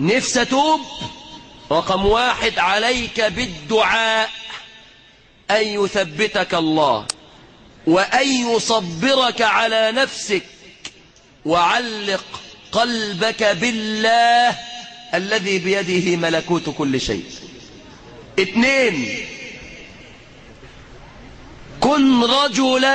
نفسي أتوب، رقم 1 عليك بالدعاء أن يثبتك الله وأن يصبرك على نفسك، وعلق قلبك بالله الذي بيده ملكوت كل شيء. 2 كن رجلا.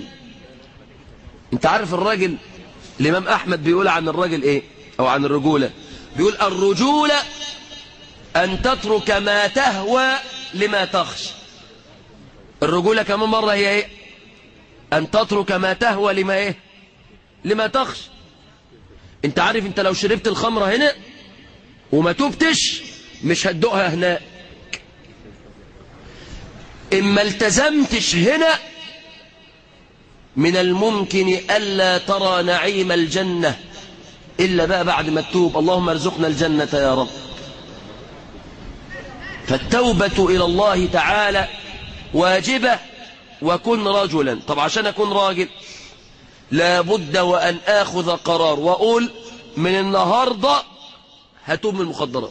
انت عارف الراجل، الإمام أحمد بيقول عن الراجل ايه او عن الرجولة؟ بيقول الرجولة أن تترك ما تهوى لما تخشى. الرجولة كمان مرة هي ايه؟ أن تترك ما تهوى لما ايه؟ لما تخشى. انت عارف انت لو شربت الخمرة هنا وما توبتش مش هتدوقها هناك. إما التزمتش هنا من الممكن ألا ترى نعيم الجنة إلا بقى بعد ما تتوب. اللهم ارزقنا الجنة يا رب. فالتوبة إلى الله تعالى واجبة. وكن رجلا. طب عشان أكون راجل لابد وأن آخذ قرار وأقول من النهاردة هتوب من المخدرات.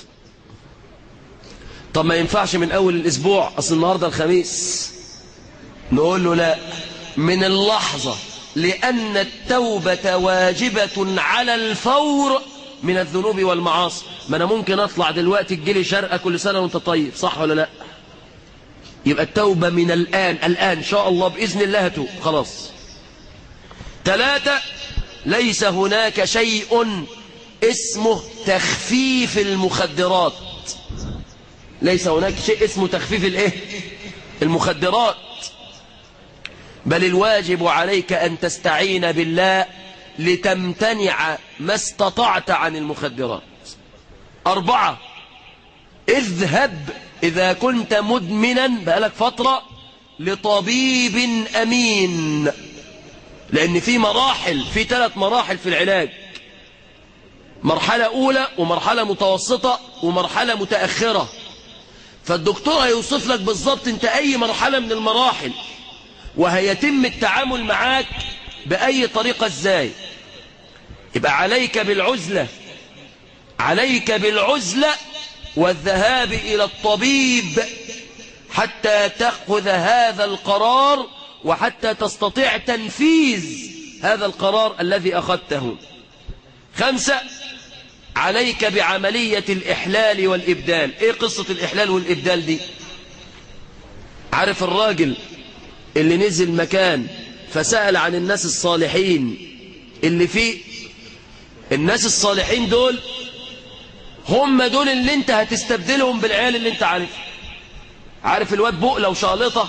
طب ما ينفعش من أول الأسبوع، أصل النهاردة الخميس. نقول له لا، من اللحظة، لأن التوبة واجبة على الفور من الذنوب والمعاصي. ما أنا ممكن أطلع دلوقتي تجيلي شرقة كل سنة وأنت طيب، صح ولا لا؟ يبقى التوبة من الآن إن شاء الله بإذن الله هتوب خلاص. 3 ليس هناك شيء اسمه تخفيف المخدرات. ليس هناك شيء اسمه تخفيف الايه؟ المخدرات. بل الواجب عليك أن تستعين بالله لتمتنع ما استطعت عن المخدرات. 4 اذهب إذا كنت مدمنا بقالك فترة لطبيب أمين، لأن في مراحل، في 3 مراحل في العلاج: مرحلة أولى ومرحلة متوسطة ومرحلة متأخرة. فالدكتور هيوصف لك بالظبط انت أي مرحلة من المراحل، وهيتم التعامل معاك بأي طريقة ازاي. يبقى عليك بالعزلة، عليك بالعزلة والذهاب إلى الطبيب حتى تأخذ هذا القرار وحتى تستطيع تنفيذ هذا القرار الذي أخذته. 5 عليك بعملية الإحلال والإبدال. إيه قصة الإحلال والإبدال دي؟ عارف الراجل اللي نزل مكان فسأل عن الناس الصالحين اللي فيه؟ الناس الصالحين دول هم دول اللي انت هتستبدلهم بالعيال اللي انت عارفها. عارف الواد بقلة وشقلطة؟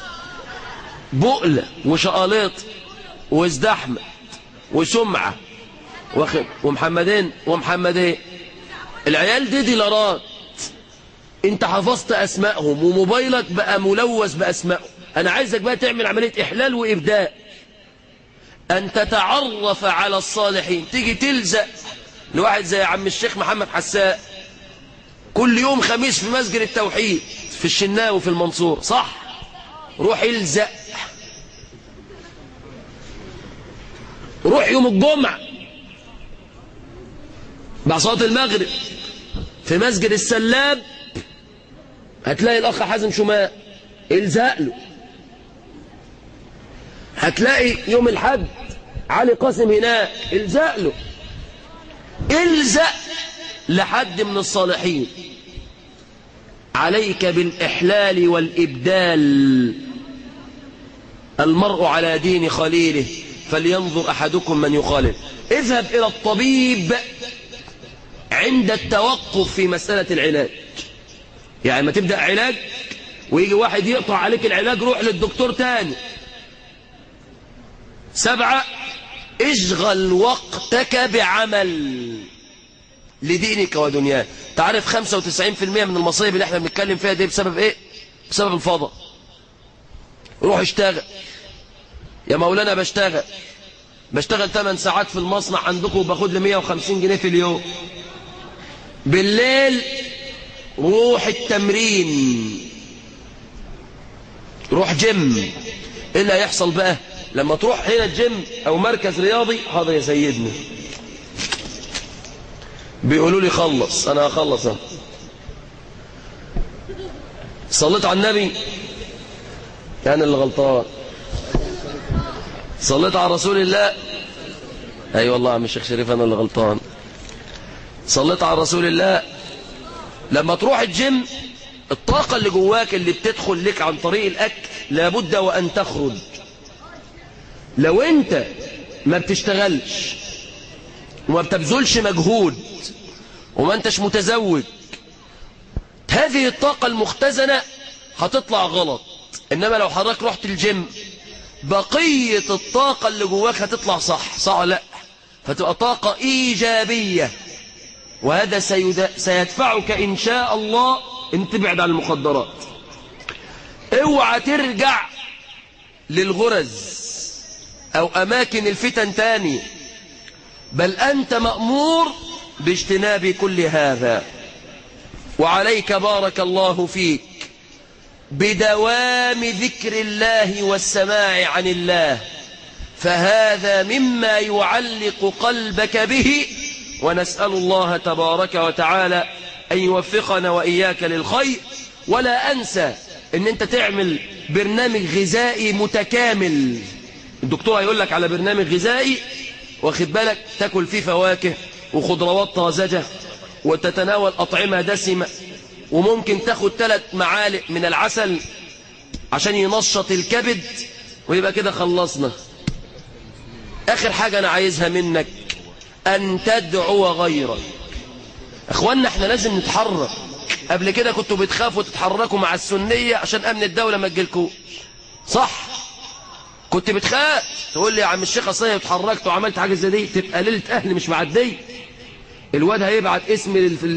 بقلة وشقلطة وازدحمة وسمعة ومحمدين ومحمدين. العيال دي ديلارات، انت حفظت اسمائهم وموبايلك بقى ملوث باسمائهم. انا عايزك بقى تعمل عملية احلال وابداء، ان تتعرف على الصالحين. تيجي تلزق لواحد زي عم الشيخ محمد حساء كل يوم خميس في مسجد التوحيد في الشناوي في المنصور، صح؟ روح الزق. روح يوم الجمعة بعد صلاة المغرب في مسجد السلاب، هتلاقي الأخ حازم شماء، الزق له. هتلاقي يوم الحد علي قاسم هناك، الزق له. الزق لحد من الصالحين. عليك بالإحلال والإبدال. المرء على دين خليله فلينظر أحدكم من يخالف. اذهب إلى الطبيب عند التوقف في مسألة العلاج. يعني ما تبدأ علاج ويجي واحد يقطع عليك العلاج، روح للدكتور تاني. 7 اشغل وقتك بعمل لدينك ودنياك. تعرف 95% من المصايب اللي احنا بنتكلم فيها دي بسبب ايه؟ بسبب الفضاء. روح اشتغل يا مولانا. بشتغل 8 ساعات في المصنع عندكم وباخد لي 150 جنيه في اليوم. بالليل روح التمرين، روح جيم. ايه اللي هيحصل بقى لما تروح هنا الجيم او مركز رياضي؟ حاضر يا سيدنا. بيقولوا لي خلص، أنا هخلص أنا. صليت على النبي، أنا اللي غلطان. صليت على رسول الله، أي والله يا عم الشيخ شريف أنا اللي غلطان. صليت على رسول الله. لما تروح الجيم الطاقة اللي جواك اللي بتدخل لك عن طريق الأكل لابد وأن تخرج. لو أنت ما بتشتغلش وما بتبذلش مجهود وما أنتش متزوج، هذه الطاقة المختزنة هتطلع غلط. إنما لو حضرتك رحت الجيم بقية الطاقة اللي جواك هتطلع صح. صح لا؟ فتبقى طاقة إيجابية، وهذا سيدفعك إن شاء الله ان تبعد عن المخدرات. اوعى ترجع للغرز او اماكن الفتن تاني، بل انت مأمور باجتناب كل هذا. وعليك بارك الله فيك بدوام ذكر الله والسماع عن الله، فهذا مما يعلق قلبك به. ونسأل الله تبارك وتعالى أن يوفقنا وإياك للخير. ولا أنسى أن أنت تعمل برنامج غذائي متكامل. الدكتور هيقول لك على برنامج غذائي، واخد بالك، تاكل فيه فواكه وخضروات طازجة وتتناول أطعمة دسمة، وممكن تاخد 3 معالق من العسل عشان ينشط الكبد، ويبقى كده خلصنا. آخر حاجة أنا عايزها منك أن تدعو غيرك. اخوانا احنا لازم نتحرك. قبل كده كنتوا بتخافوا تتحركوا مع السنية عشان امن الدولة ما تجيلكوش، صح؟ كنت بتخاف تقول لي يا عم الشيخ اصل اتحركت وعملت حاجة زي دي تبقى ليلة اهلي مش معدية. الواد هيبعت اسم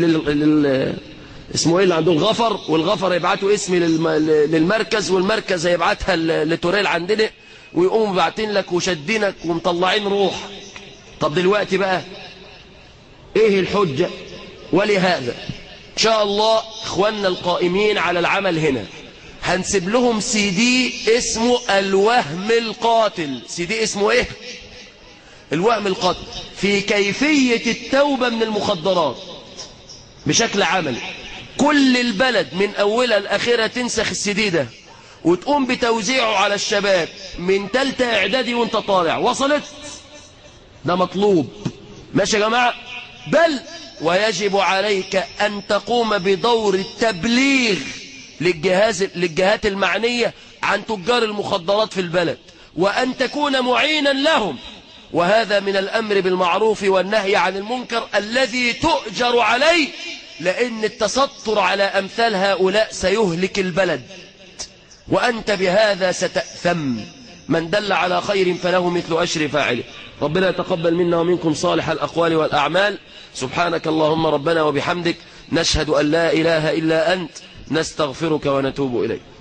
اسمه ايه اللي عنده الغفر، والغفر يبعتوا اسمي للمركز، والمركز هيبعتها لتوريل عندنا، ويقوموا باعتين لك وشدينك ومطلعين روح. طب دلوقتي بقى ايه الحجة؟ ولهذا ان شاء الله اخواننا القائمين على العمل هنا هنسيب لهم CD اسمه الوهم القاتل. CD اسمه ايه؟ الوهم القاتل، في كيفية التوبة من المخدرات بشكل عملي. كل البلد من اولها لاخرها تنسخ الCD ده وتقوم بتوزيعه على الشباب من 3 اعدادي وانت طالع. وصلت؟ ده مطلوب. ماشي يا جماعة؟ بل ويجب عليك أن تقوم بدور التبليغ للجهات المعنية عن تجار المخدرات في البلد، وأن تكون معينا لهم. وهذا من الأمر بالمعروف والنهي عن المنكر الذي تؤجر عليه، لأن التستر على أمثال هؤلاء سيهلك البلد، وأنت بهذا ستأثم. من دل على خير فله مثل أجر فاعله. ربنا يتقبل منا ومنكم صالح الأقوال والأعمال. سبحانك اللهم ربنا وبحمدك، نشهد أن لا إله إلا أنت، نستغفرك ونتوب إليك.